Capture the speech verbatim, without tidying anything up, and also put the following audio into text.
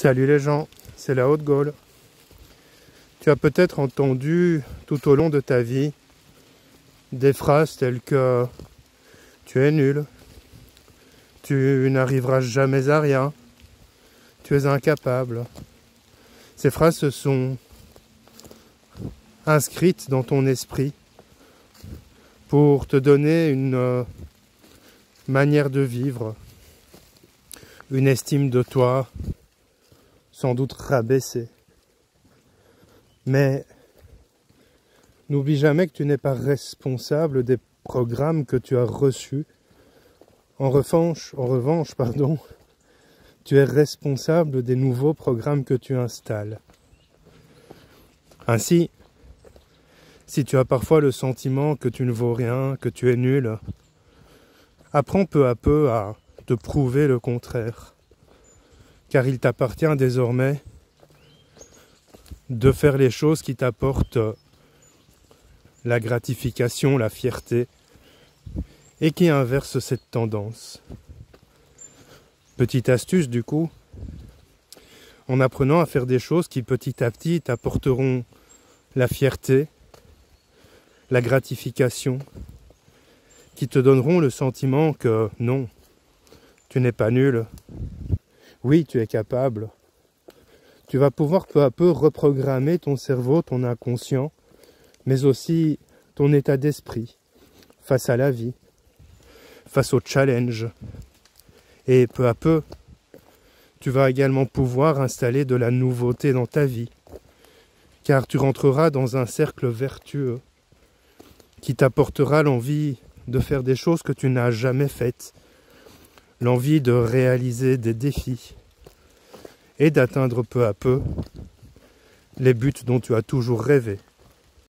Salut les gens, c'est la Haute-Gaule. Tu as peut-être entendu tout au long de ta vie des phrases telles que « tu es nul »,« tu n'arriveras jamais à rien »,« tu es incapable ». Ces phrases se sont inscrites dans ton esprit pour te donner une manière de vivre, une estime de toi sans doute rabaissée. Mais n'oublie jamais que tu n'es pas responsable des programmes que tu as reçus. En revanche, en revanche, pardon, tu es responsable des nouveaux programmes que tu installes. Ainsi, si tu as parfois le sentiment que tu ne vaux rien, que tu es nul, apprends peu à peu à te prouver le contraire. Car il t'appartient désormais de faire les choses qui t'apportent la gratification, la fierté, et qui inversent cette tendance. Petite astuce du coup, en apprenant à faire des choses qui petit à petit t'apporteront la fierté, la gratification, qui te donneront le sentiment que non, tu n'es pas nul, oui, tu es capable. Tu vas pouvoir peu à peu reprogrammer ton cerveau, ton inconscient, mais aussi ton état d'esprit face à la vie, face au challenge. Et peu à peu, tu vas également pouvoir installer de la nouveauté dans ta vie, car tu rentreras dans un cercle vertueux qui t'apportera l'envie de faire des choses que tu n'as jamais faites, l'envie de réaliser des défis et d'atteindre peu à peu les buts dont tu as toujours rêvé.